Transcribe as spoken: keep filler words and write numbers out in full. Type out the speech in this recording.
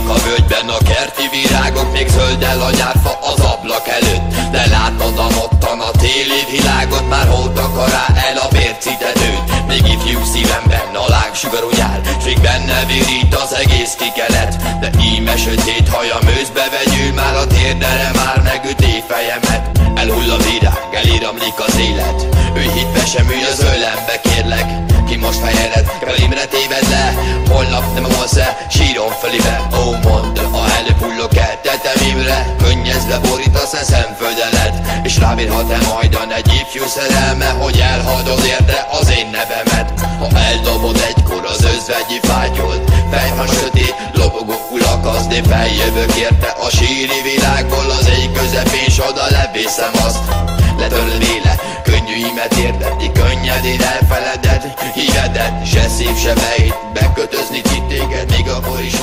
Nyílnak a völgyben a kerti virágok, még zöldel a nyárfa az ablak előtt. De látnod a mottan a téli világot, már hol takará el a bércitetőt. Még ifjú szívemben a lángsugarú nyár, s még benne virít az egész kikelet. De íme sötét haja mőzbe vegyül, már a térdere már megüti fejemet. Elhull a virág, eliramlik az élet, ő hitve sem ülj az ölembe, kérlek. Ki most fejered, kelimre téved le, holnap nem holsz-e, sírom fölibe. Ó, mondd, a előbb hullok el tetemimre, könnyezve borítasz e szemföldelet, és rábírhat-e majdan egy ifjú szerelme, hogy elhadod érte az én nevemet. Ha eldobod egykor az özvegyi fátyolt, fejhan sötét, lobogó ulakazni, feljövök érte a síri világból, az ég közepén, s oda levészem azt. Letöröd véle, könnyű ímet érdetni, könnyedén elfeleded hívedet, se szív, se fejét bekötözni titéged, még akkor is